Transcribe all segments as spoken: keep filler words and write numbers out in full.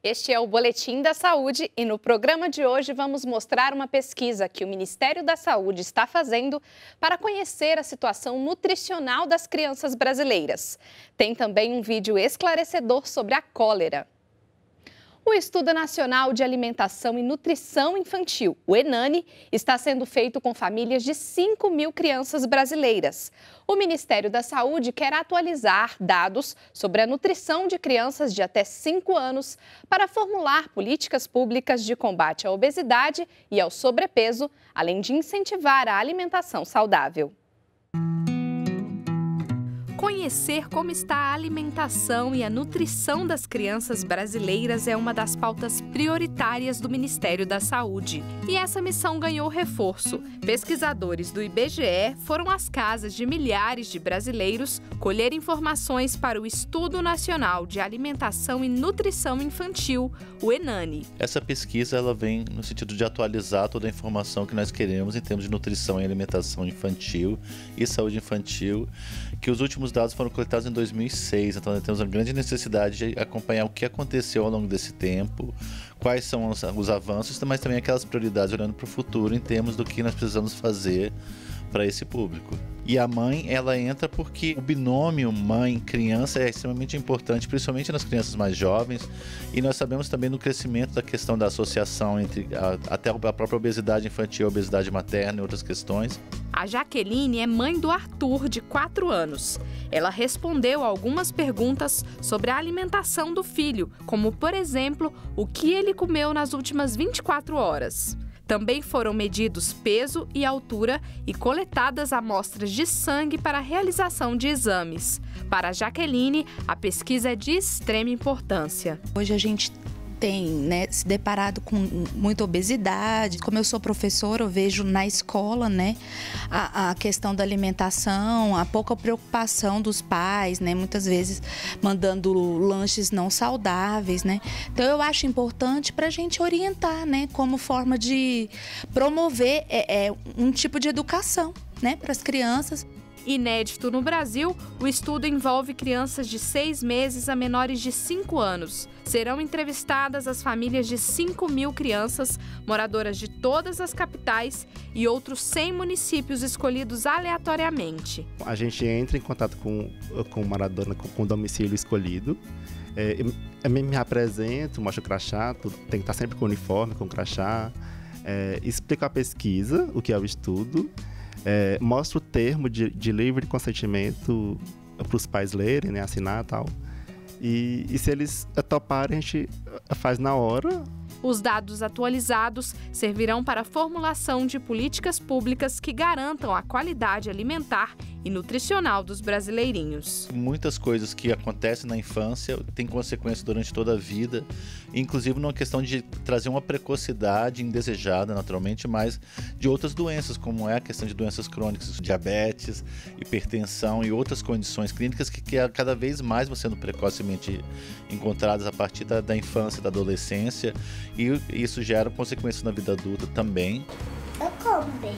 Este é o Boletim da Saúde e no programa de hoje vamos mostrar uma pesquisa que o Ministério da Saúde está fazendo para conhecer a situação nutricional das crianças brasileiras. Tem também um vídeo esclarecedor sobre a cólera. O Estudo Nacional de Alimentação e Nutrição Infantil, o ENANI, está sendo feito com famílias de cinco mil crianças brasileiras. O Ministério da Saúde quer atualizar dados sobre a nutrição de crianças de até cinco anos para formular políticas públicas de combate à obesidade e ao sobrepeso, além de incentivar a alimentação saudável. Conhecer como está a alimentação e a nutrição das crianças brasileiras é uma das pautas prioritárias do Ministério da Saúde. E essa missão ganhou reforço. Pesquisadores do I B G E foram às casas de milhares de brasileiros colher informações para o Estudo Nacional de Alimentação e Nutrição Infantil, o ENANI. Essa pesquisa ela vem no sentido de atualizar toda a informação que nós queremos em termos de nutrição e alimentação infantil e saúde infantil, que os últimos dados foram coletados em dois mil e seis, então nós temos uma grande necessidade de acompanhar o que aconteceu ao longo desse tempo, quais são os, os avanços, mas também aquelas prioridades olhando para o futuro em termos do que nós precisamos fazer para esse público. E a mãe, ela entra porque o binômio mãe-criança é extremamente importante, principalmente nas crianças mais jovens, e nós sabemos também no crescimento da questão da associação entre a, até a própria obesidade infantil, a obesidade materna e outras questões. A Jaqueline é mãe do Arthur, de quatro anos. Ela respondeu a algumas perguntas sobre a alimentação do filho, como, por exemplo, o que ele comeu nas últimas vinte e quatro horas. Também foram medidos peso e altura e coletadas amostras de sangue para a realização de exames. Para a Jaqueline, a pesquisa é de extrema importância. Hoje a gente tem, né, se deparado com muita obesidade. Como eu sou professora, eu vejo na escola, né, a, a questão da alimentação, a pouca preocupação dos pais, né, muitas vezes mandando lanches não saudáveis, né. Então eu acho importante para a gente orientar, né, como forma de promover é, é, um tipo de educação, né, para as crianças. Inédito no Brasil, o estudo envolve crianças de seis meses a menores de cinco anos. Serão entrevistadas as famílias de cinco mil crianças, moradoras de todas as capitais e outros cem municípios escolhidos aleatoriamente. A gente entra em contato com, com o morador com o domicílio escolhido. É, eu me apresento, mostro o crachá, tem que estar sempre com o uniforme, com o crachá. É, explico a pesquisa, o que é o estudo. É, mostra o termo de, de livre consentimento para os pais lerem, né, assinar e tal. E, e se eles toparem, a gente faz na hora. Os dados atualizados servirão para a formulação de políticas públicas que garantam a qualidade alimentar e nutricional dos brasileirinhos. Muitas coisas que acontecem na infância têm consequências durante toda a vida, inclusive numa questão de trazer uma precocidade indesejada, naturalmente, mas de outras doenças, como é a questão de doenças crônicas, diabetes, hipertensão e outras condições clínicas que, que cada vez mais vão sendo precocemente encontradas a partir da, da infância, da adolescência, e isso gera consequências na vida adulta também. Eu comprei.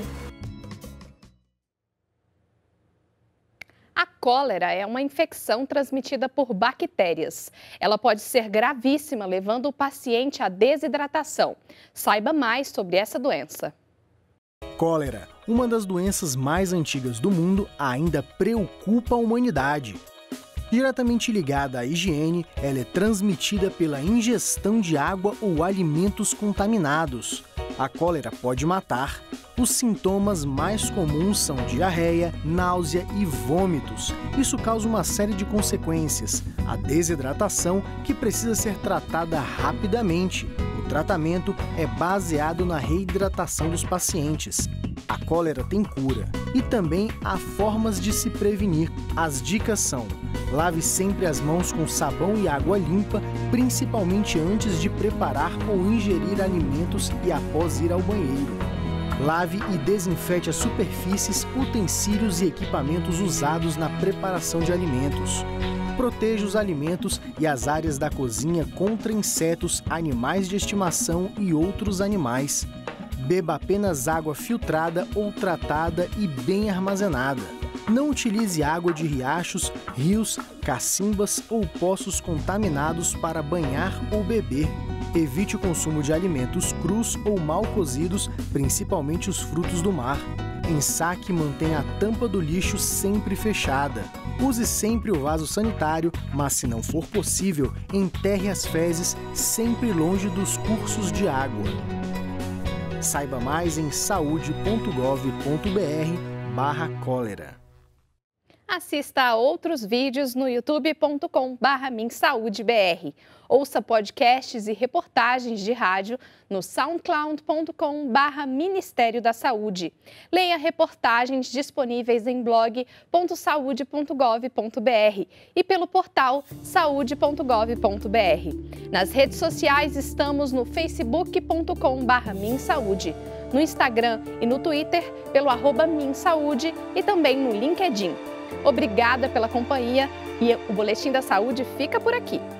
A cólera é uma infecção transmitida por bactérias. Ela pode ser gravíssima, levando o paciente à desidratação. Saiba mais sobre essa doença. Cólera, uma das doenças mais antigas do mundo, ainda preocupa a humanidade. Diretamente ligada à higiene, ela é transmitida pela ingestão de água ou alimentos contaminados. A cólera pode matar. Os sintomas mais comuns são diarreia, náusea e vômitos. Isso causa uma série de consequências. A desidratação, que precisa ser tratada rapidamente. O tratamento é baseado na reidratação dos pacientes. A cólera tem cura e também há formas de se prevenir. As dicas são: lave sempre as mãos com sabão e água limpa, principalmente antes de preparar ou ingerir alimentos e após ir ao banheiro. Lave e desinfete as superfícies, utensílios e equipamentos usados na preparação de alimentos. Proteja os alimentos e as áreas da cozinha contra insetos, animais de estimação e outros animais. Beba apenas água filtrada ou tratada e bem armazenada. Não utilize água de riachos, rios, cacimbas ou poços contaminados para banhar ou beber. Evite o consumo de alimentos crus ou mal cozidos, principalmente os frutos do mar. Ensaque e mantenha a tampa do lixo sempre fechada. Use sempre o vaso sanitário, mas se não for possível, enterre as fezes sempre longe dos cursos de água. Saiba mais em saúde ponto gov ponto br barra cólera. Assista a outros vídeos no youtube ponto com barra minsaude.br. Ouça podcasts e reportagens de rádio no soundcloud ponto com barra Ministério da Saúde. Leia reportagens disponíveis em blog ponto saude ponto gov ponto br e pelo portal saúde ponto gov ponto br. Nas redes sociais estamos no facebook ponto com barra minsaude, no Instagram e no Twitter pelo arroba minsaude e também no LinkedIn. Obrigada pela companhia e o Boletim da Saúde fica por aqui.